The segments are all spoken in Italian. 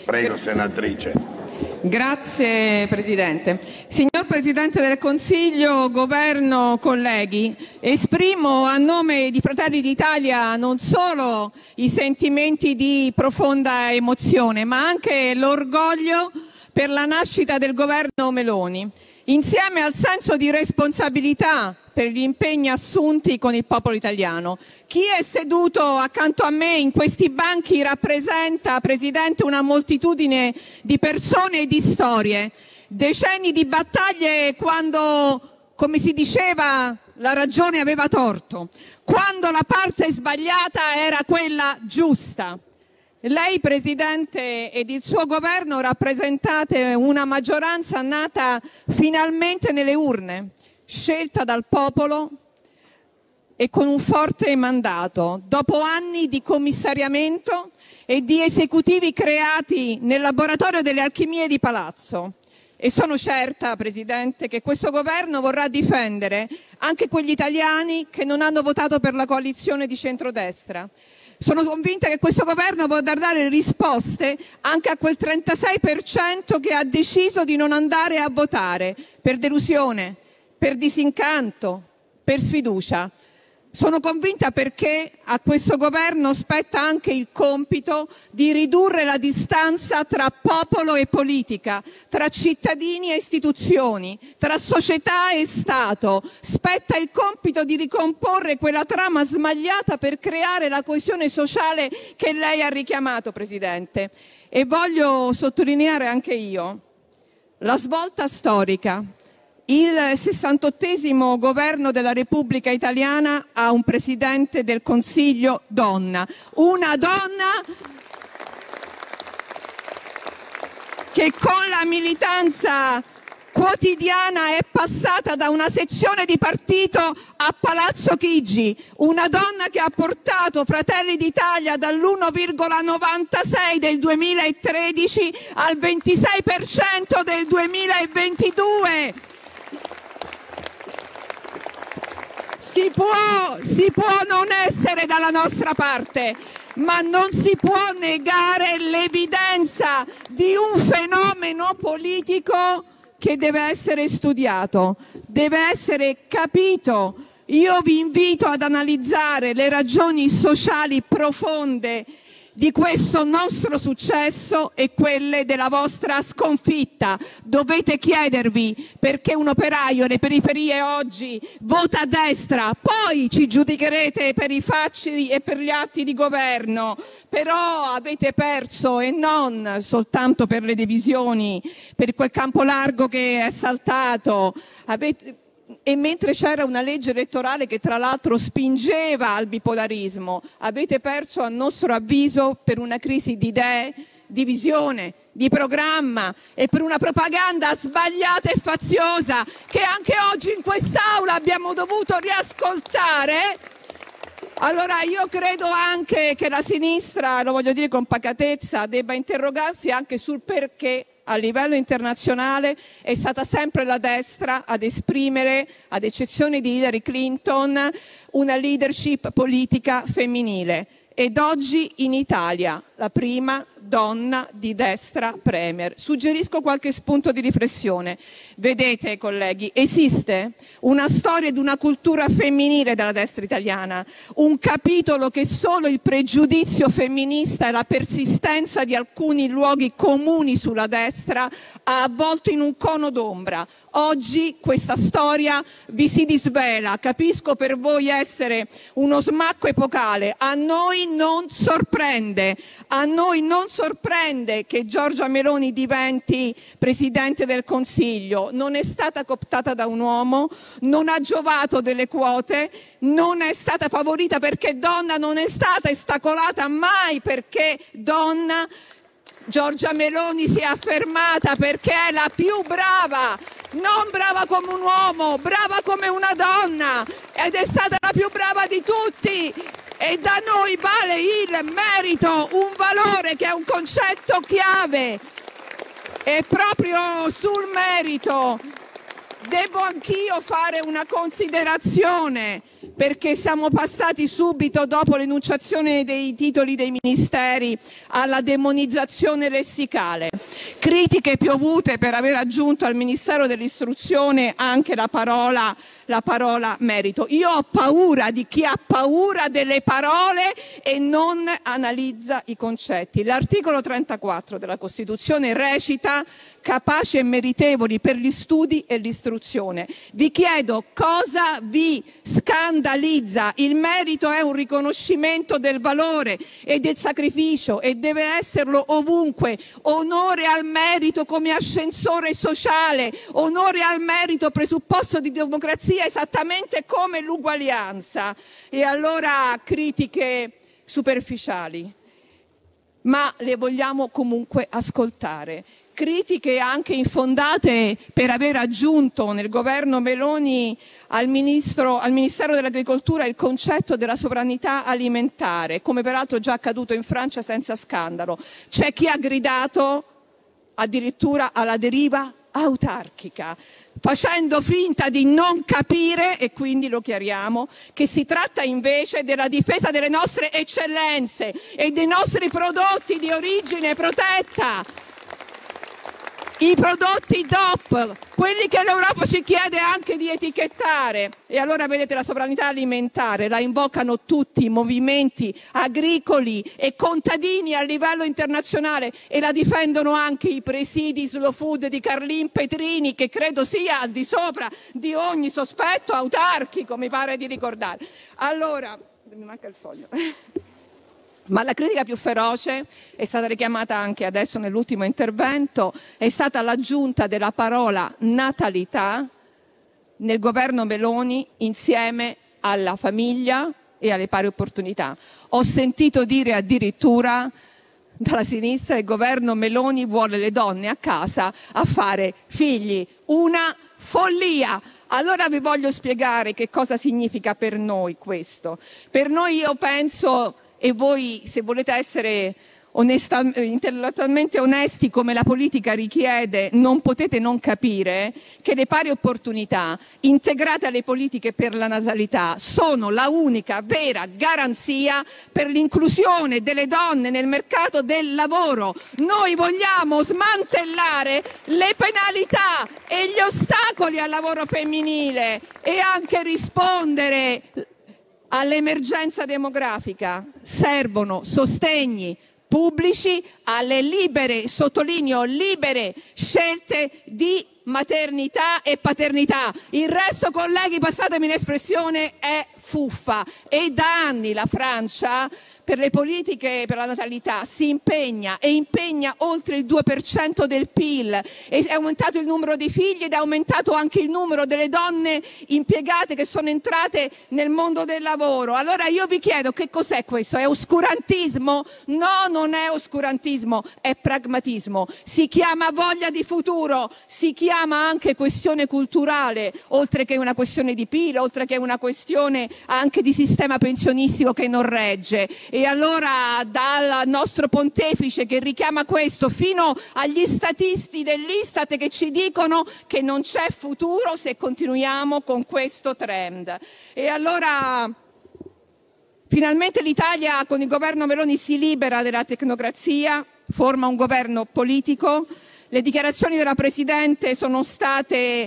Prego, senatrice. Grazie Presidente. Signor Presidente del Consiglio, Governo, colleghi, esprimo a nome di Fratelli d'Italia non solo i sentimenti di profonda emozione, ma anche l'orgoglio per la nascita del governo Meloni, insieme al senso di responsabilità per gli impegni assunti con il popolo italiano. Chi è seduto accanto a me in questi banchi rappresenta, Presidente, una moltitudine di persone e di storie, decenni di battaglie quando, come si diceva, la ragione aveva torto, quando la parte sbagliata era quella giusta. Lei, Presidente, ed il suo governo rappresentate una maggioranza nata finalmente nelle urne, scelta dal popolo e con un forte mandato, dopo anni di commissariamento e di esecutivi creati nel laboratorio delle alchimie di Palazzo. E sono certa, Presidente, che questo governo vorrà difendere anche quegli italiani che non hanno votato per la coalizione di centrodestra. Sono convinta che questo governo potrà dare risposte anche a quel 36% che ha deciso di non andare a votare per delusione, per disincanto, per sfiducia. Sono convinta perché a questo governo spetta anche il compito di ridurre la distanza tra popolo e politica, tra cittadini e istituzioni, tra società e Stato. Spetta il compito di ricomporre quella trama smagliata per creare la coesione sociale che lei ha richiamato, Presidente. E voglio sottolineare anche io la svolta storica. Il 68° governo della Repubblica Italiana ha un Presidente del Consiglio donna, una donna che con la militanza quotidiana è passata da una sezione di partito a Palazzo Chigi, una donna che ha portato Fratelli d'Italia dall'1,96 del 2013 al 26% del 2022. Si può non essere dalla nostra parte, ma non si può negare l'evidenza di un fenomeno politico che deve essere studiato, deve essere capito. Io vi invito ad analizzare le ragioni sociali profonde di questo nostro successo e quelle della vostra sconfitta. Dovete chiedervi perché un operaio alle periferie oggi vota a destra, poi ci giudicherete per i fatti e per gli atti di governo, però avete perso e non soltanto per le divisioni, per quel campo largo che è saltato. E mentre c'era una legge elettorale che tra l'altro spingeva al bipolarismo, avete perso a nostro avviso per una crisi di idee, di visione, di programma e per una propaganda sbagliata e faziosa che anche oggi in quest'Aula abbiamo dovuto riascoltare. Allora io credo anche che la sinistra, lo voglio dire con pacatezza, debba interrogarsi anche sul perché a livello internazionale è stata sempre la destra ad esprimere, ad eccezione di Hillary Clinton, una leadership politica femminile. Ed oggi in Italia la prima donna di destra premier. Suggerisco qualche spunto di riflessione. Vedete, colleghi, esiste una storia ed una cultura femminile della destra italiana, un capitolo che solo il pregiudizio femminista e la persistenza di alcuni luoghi comuni sulla destra ha avvolto in un cono d'ombra. Oggi questa storia vi si disvela. Capisco per voi essere uno smacco epocale. A noi non sorprende. A noi non sorprende che Giorgia Meloni diventi Presidente del Consiglio. Non è stata cooptata da un uomo, non ha giovato delle quote, non è stata favorita perché donna, non è stata ostacolata mai perché donna. Giorgia Meloni si è affermata perché è la più brava, non brava come un uomo, brava come una donna, ed è stata la più brava di tutti. E da noi vale il merito, un valore che è un concetto chiave. E proprio sul merito devo anch'io fare una considerazione, perché siamo passati subito dopo l'enunciazione dei titoli dei ministeri alla demonizzazione lessicale. Critiche piovute per aver aggiunto al Ministero dell'Istruzione anche la parola merito. Io ho paura di chi ha paura delle parole e non analizza i concetti. L'articolo 34 della Costituzione recita: capaci e meritevoli per gli studi e l'istruzione. Vi chiedo cosa vi scandalizza. Il merito è un riconoscimento del valore e del sacrificio e deve esserlo ovunque. Onore al merito come ascensore sociale, onore al merito presupposto di democrazia, esattamente come l'uguaglianza. E allora critiche superficiali, ma le vogliamo comunque ascoltare. Critiche anche infondate per aver aggiunto nel governo Meloni al Ministero dell'Agricoltura il concetto della sovranità alimentare, come peraltro già accaduto in Francia senza scandalo. C'è chi ha gridato addirittura alla deriva autarchica, facendo finta di non capire, e quindi lo chiariamo, che si tratta invece della difesa delle nostre eccellenze e dei nostri prodotti di origine protetta. I prodotti DOP, quelli che l'Europa ci chiede anche di etichettare. E allora vedete, la sovranità alimentare la invocano tutti i movimenti agricoli e contadini a livello internazionale e la difendono anche i presidi slow food di Carlin Petrini, che credo sia al di sopra di ogni sospetto autarchico, mi pare di ricordare. Allora, mi manca il foglio. Ma la critica più feroce è stata richiamata anche adesso nell'ultimo intervento, è stata l'aggiunta della parola natalità nel governo Meloni insieme alla famiglia e alle pari opportunità. Ho sentito dire addirittura dalla sinistra: il governo Meloni vuole le donne a casa a fare figli. Una follia! Allora vi voglio spiegare che cosa significa per noi questo. Per noi, io penso, e voi, se volete essere intellettualmente onesti come la politica richiede, non potete non capire che le pari opportunità integrate alle politiche per la natalità sono la unica vera garanzia per l'inclusione delle donne nel mercato del lavoro. Noi vogliamo smantellare le penalità e gli ostacoli al lavoro femminile e anche rispondere all'emergenza demografica. Servono sostegni pubblici alle libere, sottolineo libere, scelte di maternità e paternità. Il resto, colleghi, passatemi l'espressione, è fuffa. E da anni la Francia, per le politiche per la natalità, si impegna oltre il 2% del PIL, e è aumentato il numero di figli ed è aumentato anche il numero delle donne impiegate che sono entrate nel mondo del lavoro. Allora io vi chiedo, che cos'è questo? È oscurantismo? No, non è oscurantismo, è pragmatismo. Si chiama voglia di futuro, si chiama anche questione culturale, oltre che una questione di PIL, oltre che una questione anche di sistema pensionistico che non regge. E allora, dal nostro pontefice che richiama questo fino agli statisti dell'Istat che ci dicono che non c'è futuro se continuiamo con questo trend. E allora finalmente l'Italia con il governo Meloni si libera della tecnocrazia, forma un governo politico. Le dichiarazioni della Presidente sono state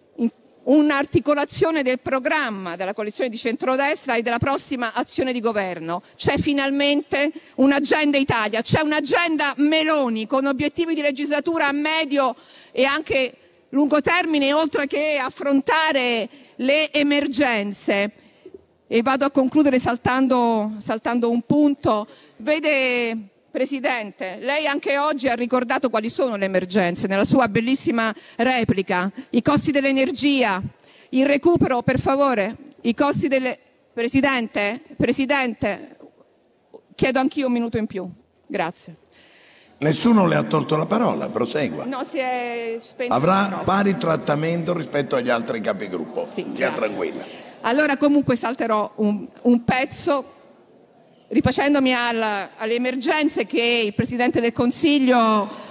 un'articolazione del programma della coalizione di centrodestra e della prossima azione di governo. C'è finalmente un'agenda Italia, c'è un'agenda Meloni con obiettivi di legislatura a medio e anche lungo termine, oltre che affrontare le emergenze. E vado a concludere saltando un punto. Vede, Presidente, lei anche oggi ha ricordato quali sono le emergenze nella sua bellissima replica: i costi dell'energia, il recupero, per favore, i costi delle... Presidente, chiedo anch'io un minuto in più. Grazie. Nessuno le ha tolto la parola, prosegua. No, si è spento. Avrà pari trattamento rispetto agli altri capigruppo. Sì, Stia grazie. tranquilla. Allora comunque salterò un pezzo rifacendomi alle emergenze che il Presidente del Consiglio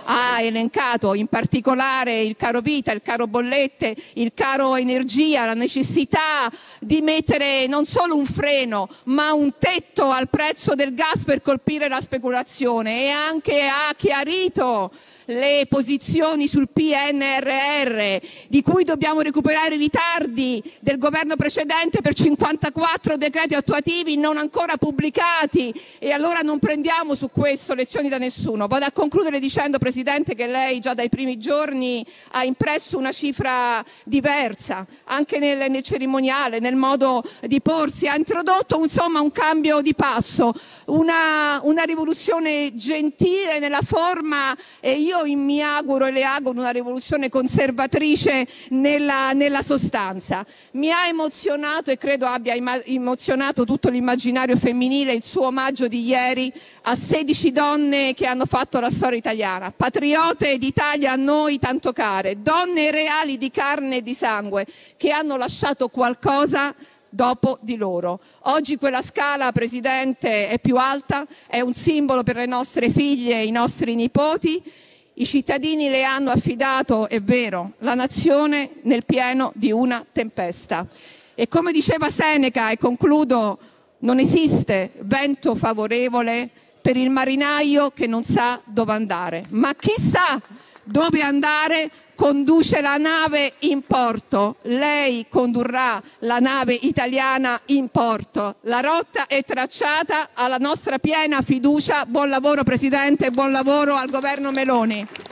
ha elencato, in particolare il caro vita, il caro bollette, il caro energia, la necessità di mettere non solo un freno ma un tetto al prezzo del gas per colpire la speculazione, e anche ha chiarito le posizioni sul PNRR, di cui dobbiamo recuperare i ritardi del governo precedente per 54 decreti attuativi non ancora pubblicati, e allora non prendiamo su questo lezioni da nessuno. Vado a concludere dicendo, Presidente, che lei già dai primi giorni ha impresso una cifra diversa, anche nel cerimoniale, nel modo di porsi, ha introdotto insomma un cambio di passo, una rivoluzione gentile nella forma, e io mi auguro e le auguro una rivoluzione conservatrice nella sostanza. Mi ha emozionato, e credo abbia emozionato tutto l'immaginario femminile, il suo omaggio di ieri a 16 donne che hanno fatto la storia italiana, patriote d'Italia a noi tanto care, donne reali di carne e di sangue che hanno lasciato qualcosa dopo di loro. Oggi quella scala, Presidente, è più alta, è un simbolo per le nostre figlie e i nostri nipoti. I cittadini le hanno affidato, è vero, la nazione nel pieno di una tempesta. E come diceva Seneca, e concludo, non esiste vento favorevole per il marinaio che non sa dove andare, ma chi sa dove andare conduce la nave in porto. Lei condurrà la nave italiana in porto. La rotta è tracciata, alla nostra piena fiducia. Buon lavoro Presidente e buon lavoro al governo Meloni.